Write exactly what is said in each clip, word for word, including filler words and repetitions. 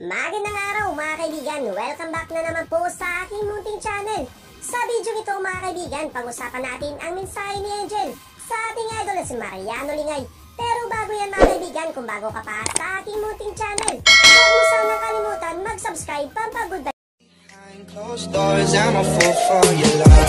Magandang araw mga kaibigan, welcome back na naman po sa aking munting channel. Sa video ito mga kaibigan, pag-usapan natin ang mensahe ni Angel sa ating idol na si Mariano Lingay. Pero bago yan mga kaibigan, kung bago ka pa sa aking munting channel, huwag mo sanang kalimutan mag-subscribe pampagod. Behind closed doors, I'm a fool for your love.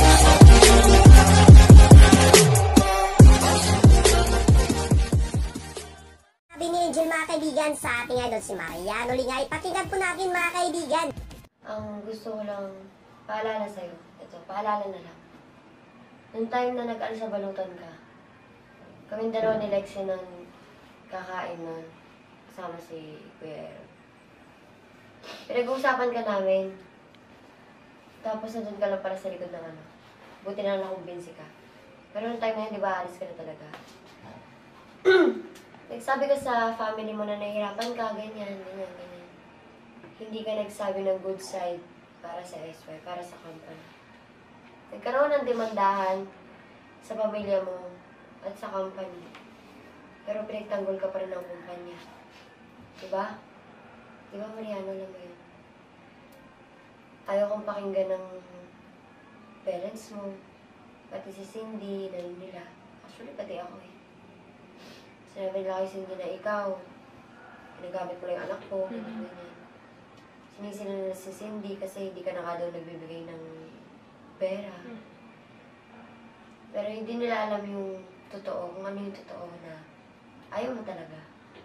Sabi ni Angel mga kaibigan sa ating idol si Mariano Lingay. Pakinggan po natin mga kaibigan. Ang gusto ko lang paalala sa'yo, ito, paalala na lang. Nung time na nag-alis sa balutan ka, kaming dalawa ni Lexie nang kakain na kasama si Kuya Aaron. Pinag-uusapan ka namin, tapos nandun ka lang pala sa likod ng ano. Buti na lang nakumbinsi ka. Pero nung time na yun, di ba, alis ka na talaga. Nagsabi ka sa family mo na nahihirapan ka, ganyan, ganyan, ganyan. Hindi ka nagsabi ng good side para sa S Y, para sa company. Nagkaroon ng demandahan sa pamilya mo at sa company. Pero pinagtanggol ka pa rin ng kumpanya. Diba? Diba, Mariano, alam mo yun? Ayaw kong pakinggan ng parents mo, pati si Cindy, nanin nila. Actually, pati ako eh. Sinabi nila kay Cindy na ikaw, ginagamit mo lang yung anak ko, ganyan, ganyan. Sinisila nila si Cindy kasi hindi ka na nga daw nagbibigay ng pera. Pero hindi nila alam yung totoo, kung ano yung totoo na ayaw mo talaga.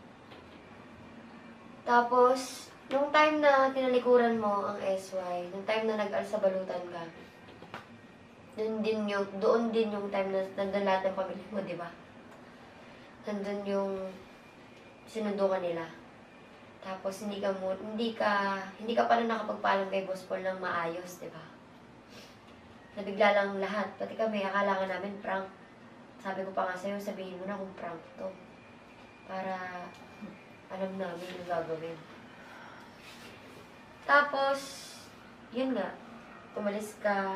Tapos, nung time na tinalikuran mo ang S Y, nung time na nag-alis sa balutan ka, doon din yung, doon din yung time na nandun lahat ng pamilya mo, di ba? Nandun yung sinundo ka nila. Tapos hindi ka mo, hindi ka, hindi ka pa rin nakapagpaalam kay Boss Paul ng maayos, di ba? Nabigla lang lahat. Pati kami, akala nga namin prank. Sabi ko pa nga sa'yo, sabihin mo na kung prank to. Para alam namin yung gagawin. Tapos, yun nga, umalis ka.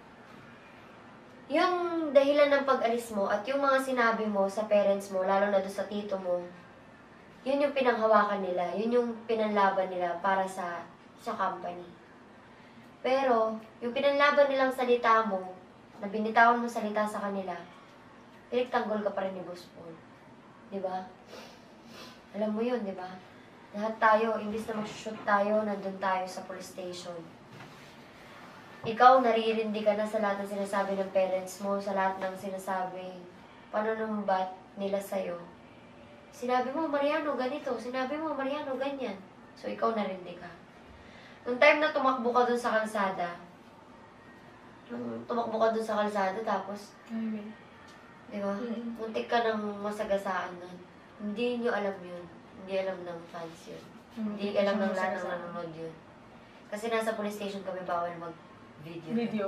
Yung dahilan ng pag-alis mo at yung mga sinabi mo sa parents mo, lalo na doon sa tito mo, yun yung pinanghawakan nila, yun yung pinanlaban nila para sa sa company. Pero, yung pinanlaban nilang salita mo, na binitawan mo salita sa kanila, pinagtanggol ka pa rin ni Boss Paul. Diba? Alam mo yun, diba? Lahat tayo, imbis na mag-shoot tayo, nandun tayo sa police station. Ikaw, naririndi ka na sa lahat ng sinasabi ng parents mo, sa lahat ng sinasabi, panunumbat nila sa'yo. Sinabi mo, Mariano, ganito. Sinabi mo, Mariano, ganyan. So, ikaw narindi ka. Nung time na tumakbo ka dun sa kalsada, nung tumakbo ka dun sa kalsada, tapos, mm-hmm. di ba? Mm-hmm. Muntik ka ng masagasaan nun. Hindi nyo alam yun. Hindi alam ng fans yun. Mm-hmm. Hindi alam ng lahat ng nanonood yun. Kasi nasa police station kami, bawal mag Video. Video.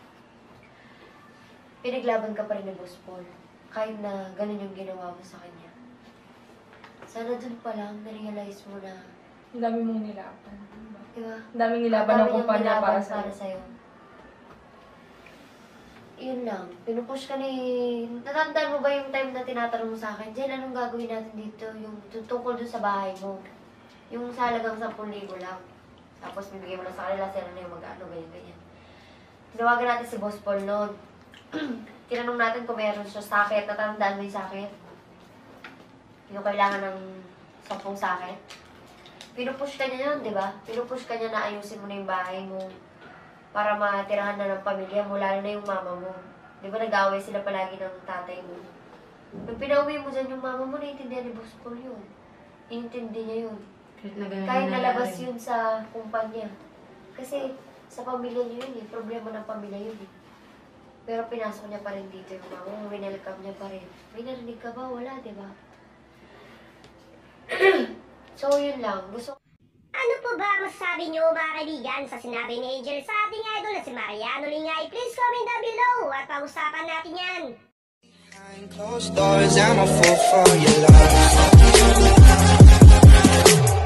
Pinaglaban ka pa rin ni Boss Paul. Kahit na ganun yung ginawa mo sa kanya. Sana dun pa lang, na-realize mo na ang dami mong nilaban. Diba? Ang daming nilaban ng kumpanya para sa'yo. Para sa'yo. Yun lang. Pinupush ka ni... Natandaan mo ba yung time na tinatanong mo sa akin, Jen, anong gagawin natin dito? Yung tungkol dun sa bahay mo. Yung sa halagang sampung libo lang. Tapos bibigay mo lang sa kanila, sila na yung mag-ano, ganyan-ganyan. Tinawagan natin si Boss Paul noon. Tinanong natin kung meron siya sakit. Natandaan mo yung sakit? Yung kailangan ng sampung sakit. Pinupush ka niya yun, di ba? Pinupush ka niya na ayusin mo na yung bahay mo para matirahan na ng pamilya mo, lalo na yung mama mo. Di ba nag-away sila palagi ng tatay mo? Nung pinauwi mo dyan yung mama mo, naiintindihan ni Boss Paul yun. Iintindi niya yun. Kahit nalabas yun sa kumpanya. Kasi sa pamilya niyo yun eh. Problema ng pamilya yun eh. Pero pinasok niya pa rin dito yung mama mo. Winelcome niya pa rin. May narinig ka ba? Wala, diba? So, yun lang. Gusto Ano po ba masasabi niyo mga kaibigan sa sinabi ni Angel sa ating idol na si Mariano Lingay? Please comment down below at pag-usapan natin yan. Behind closed doors, I'm a fool for your love.